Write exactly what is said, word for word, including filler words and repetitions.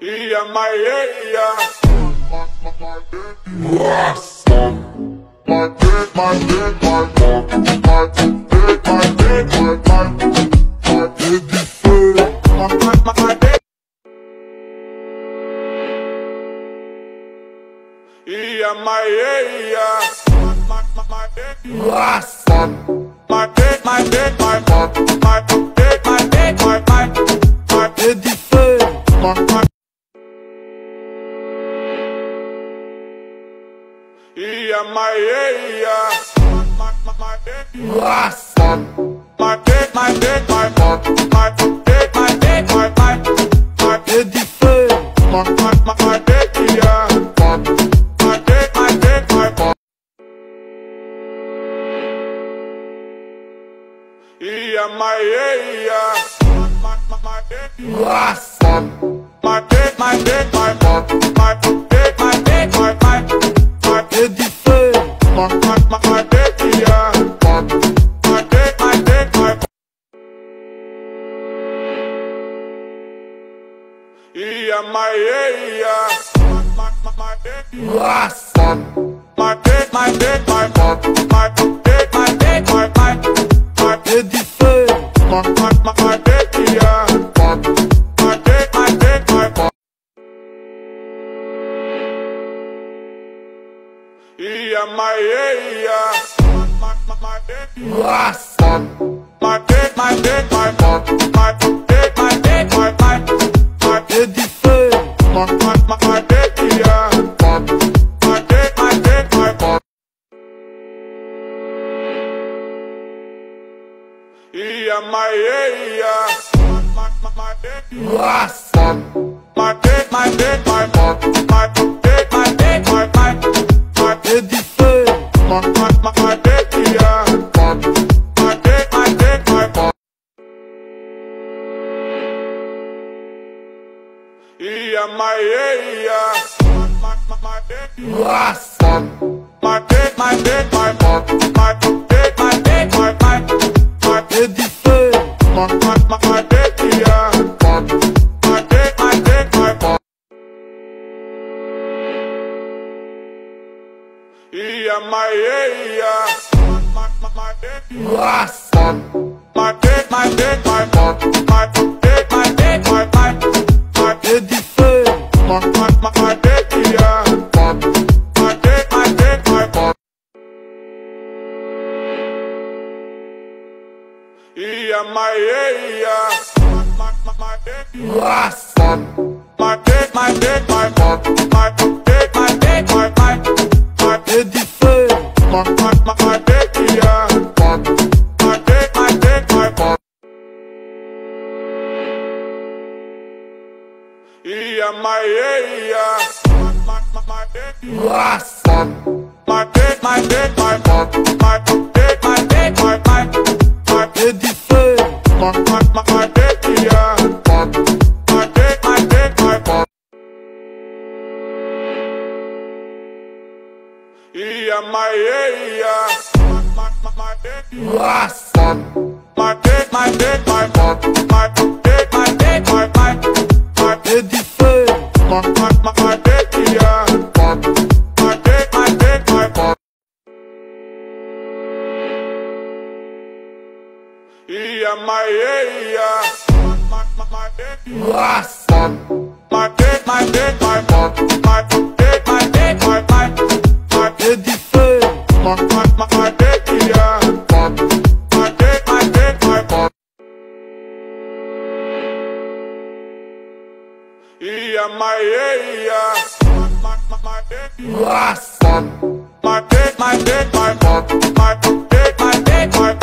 E a Maia. My dick, my dick, my dick, my dick, my dick, my dick, my dick, my dick, my dick. E a Maia. My dick, my dick, my dick, my dick, my dick, my dick, my dick, my dick. E a Maia. My dick, my dick, my dick, my dick, my dick, my dick, my dick, my dick, yeah. My dick, my dick, my dick. E a Maia. My dick, my dick, my dick, my dick, my dick, my dick, my dick. My, my, my, my dick, yeah. My dick, my dick, my dick. E a Maia. My, my, my dick. My dick, my dick, my dick, my dick, my dick, my dick. My, my, my, my dick, yeah. My dick, my dick, my dick. E a Maia. My, my, my dick. My dick, my dick, my dick, my dick, my dick, my dick. My, my, my, my dick, yeah. My dick, my dick, my dick. E a Maia. My, my, my dick. My dick, my dick, my dick, my dick, my dick, my dick. My, my, my, my dick, yeah. My dick, my dick, my dick. E a Maia. My, my, my dick. My dick, my dick, my dick, my dick, my dick, my dick. My, my, my, my dick, yeah. My dick, my dick, my dick. E a Maia. My, my, my dick. My dick, my dick, my dick, my dick, my dick, my dick. My, my, my, my dick, yeah. My dick, my dick, my dick. E a Maia. My, my, my dick. My dick, my dick, my dick, my dick, my dick, my dick. My, my, my, my dick, yeah. My dick, my dick, my dick. E a Maia. My, my, my dick. My dick, my dick, my dick, my dick, my dick, my dick. My, my, my, my dick, yeah. My dick, my dick, my dick. E a Maia. My, my, my dick. My dick, my dick, my dick, my dick, my dick, my dick. My, my, my, my dick, yeah. My dick, my dick, my dick. E a Maia. My, my, my dick. My dick, my dick, my dick, my dick, my dick, my dick. My, my, my, my dick, yeah. My dick, my dick, my dick. E a Maia. My, my, my dick. My dick, my dick, my dick, my dick, my dick, my dick, my